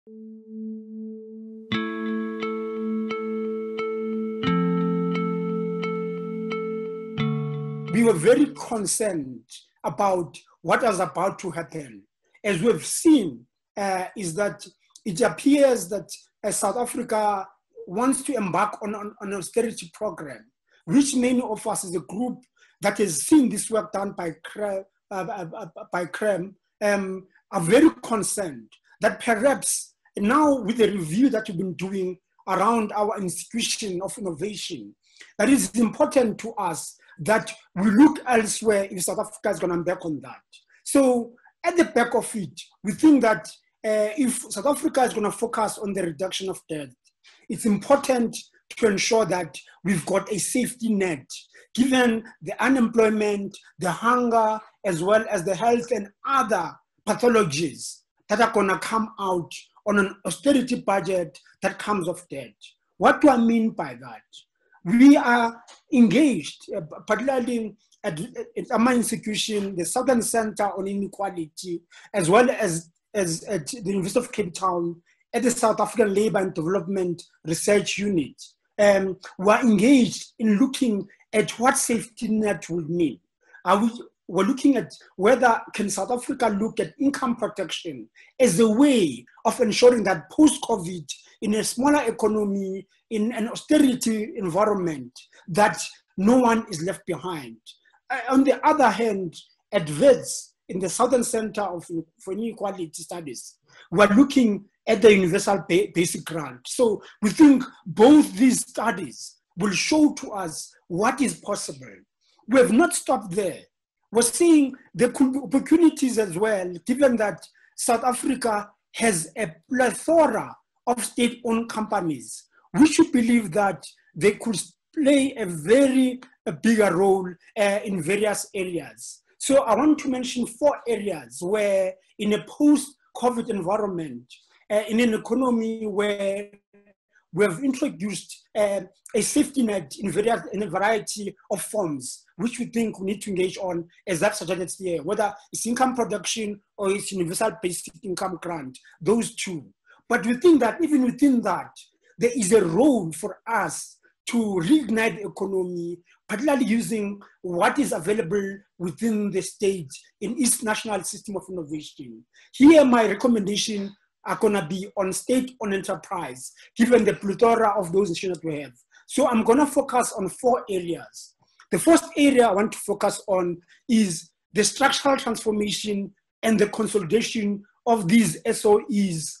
We were very concerned about what was about to happen. As we've seen, is that it appears that South Africa wants to embark on an austerity program, which many of us as a group that has seen this work done by CREM are very concerned that perhaps now with the review that we've been doing around our institution of innovation, that it is important to us that we look elsewhere if South Africa is going to embark on that. So at the back of it, we think that if South Africa is going to focus on the reduction of debt, it's important to ensure that we've got a safety net, given the unemployment, the hunger, as well as the health and other pathologies that are going to come out on an austerity budget that comes of debt. What do I mean by that? We are engaged, particularly at our institution, the Southern Center on Inequality, as well as at the University of Cape Town, at the South African Labour and Development Research Unit. We are engaged in looking at what safety net would mean. We're looking at whether can South Africa look at income protection as a way of ensuring that post-COVID, in a smaller economy, in an austerity environment, that no one is left behind. On the other hand, at WITS, in the Southern Center for Inequality Studies, we're looking at the Universal Basic Grant. So we think both these studies will show to us what is possible. We have not stopped there. We're seeing the opportunities as well, given that South Africa has a plethora of state-owned companies, we should believe that they could play a bigger role in various areas. So I want to mention 4 areas where in a post-COVID environment, in an economy where we have introduced a safety net in a variety of forms, which we think we need to engage on, as that suggested here, whether it's income production or it's universal basic income grant, those two. But we think that even within that, there is a role for us to reignite the economy, particularly using what is available within the state in its national system of innovation. Here, my recommendation are going to be on state-owned enterprise, given the plethora of those issues that we have. So I'm going to focus on 4 areas. The first area I want to focus on is the structural transformation and the consolidation of these SOEs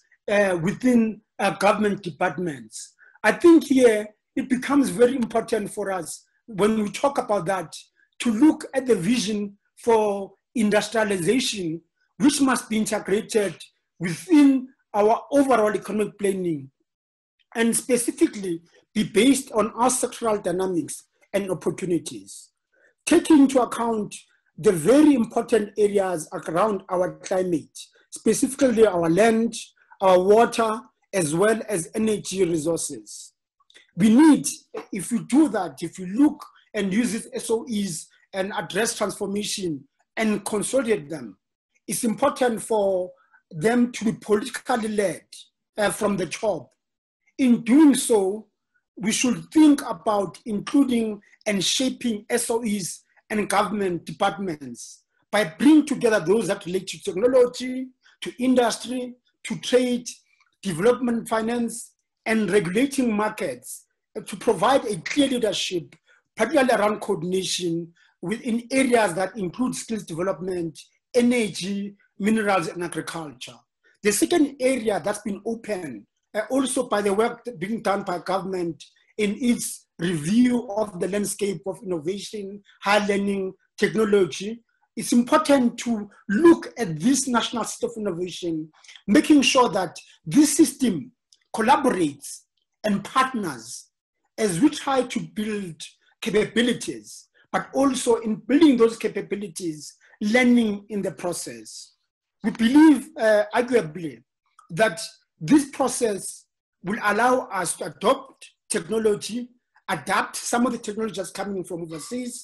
within government departments. I think here it becomes very important for us when we talk about that to look at the vision for industrialization, which must be integrated within our overall economic planning, and specifically be based on our sectoral dynamics and opportunities. Taking into account the very important areas around our climate, specifically our land, our water, as well as energy resources. We need, if we do that, if we look and use these SOEs and address transformation and consolidate them, it's important for them to be politically led from the top. In doing so, we should think about including and shaping SOEs and government departments by bringing together those that relate to technology, to industry, to trade, development finance, and regulating markets to provide a clear leadership, particularly around coordination within areas that include skills development, energy, minerals, and agriculture. The second area that's been opened also by the work being done by government in its review of the landscape of innovation, higher learning, technology, it's important to look at this national system of innovation, making sure that this system collaborates and partners as we try to build capabilities, but also in building those capabilities, learning in the process. We believe, arguably, that this process will allow us to adopt technology, adapt some of the technology that's coming from overseas,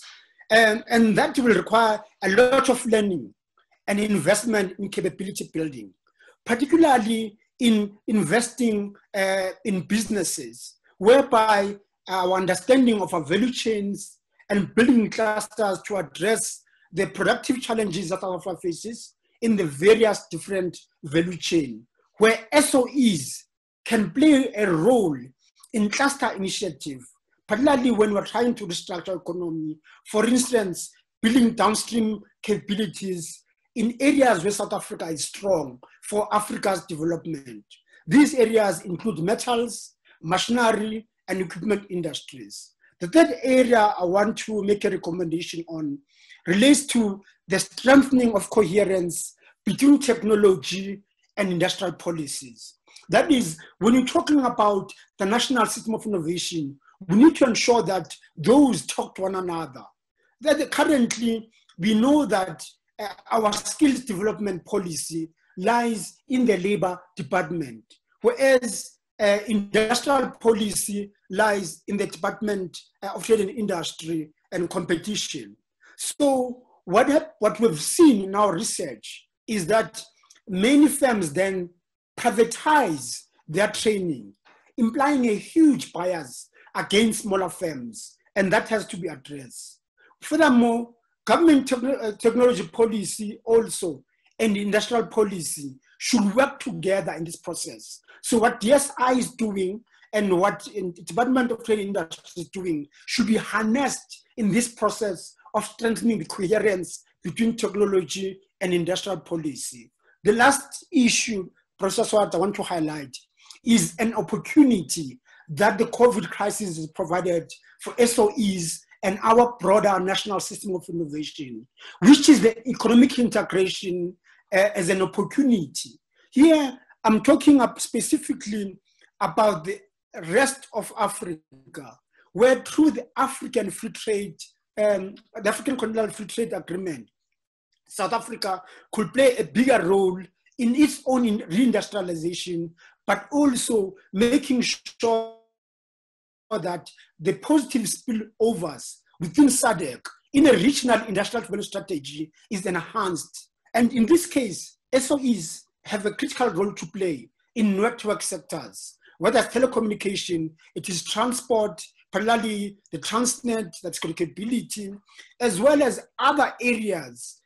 and that will require a lot of learning and investment in capability building, particularly in investing in businesses, whereby our understanding of our value chains and building clusters to address the productive challenges that South Africa faces in the various different value chain, where SOEs can play a role in cluster initiative, particularly when we're trying to restructure economy. For instance, building downstream capabilities in areas where South Africa is strong for Africa's development. These areas include metals, machinery, and equipment industries. The third area I want to make a recommendation on relates to the strengthening of coherence between technology and industrial policies. That is, when you're talking about the national system of innovation, we need to ensure that those talk to one another. That currently, we know that our skills development policy lies in the Labor Department, whereas industrial policy lies in the Department of Trade and Industry and Competition. So what we've seen in our research is that many firms then privatize their training, implying a huge bias against smaller firms, and that has to be addressed. Furthermore, government technology policy also and industrial policy should work together in this process. So what DSI is doing and what the Department of Trade and Industry is doing should be harnessed in this process of strengthening the coherence between technology and industrial policy. The last issue, Professor Swart, I want to highlight is an opportunity that the COVID crisis has provided for SOEs and our broader national system of innovation, which is the economic integration as an opportunity. Here, I'm talking specifically about the rest of Africa, where through the African Free Trade, the African Continental Free Trade Agreement, South Africa could play a bigger role in its own reindustrialization, but also making sure that the positive spillovers within SADC in a regional industrial development strategy is enhanced. And in this case, SOEs have a critical role to play in network sectors, whether it's telecommunication, it is transport, particularly the Transnet, that's capability, as well as other areas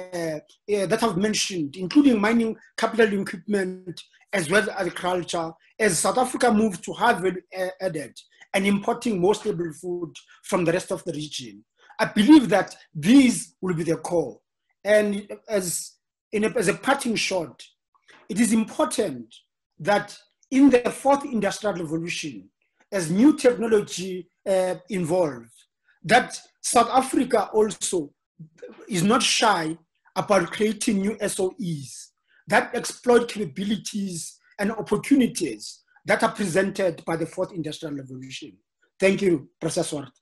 that I've mentioned, including mining, capital equipment, as well as agriculture, as South Africa moves to high value added and importing more stable food from the rest of the region. I believe that these will be the core. And as a parting shot, it is important that in the fourth industrial revolution, as new technology involves, that South Africa also is not shy about creating new SOEs that exploit capabilities and opportunities that are presented by the fourth industrial revolution. Thank you, Professor Swart.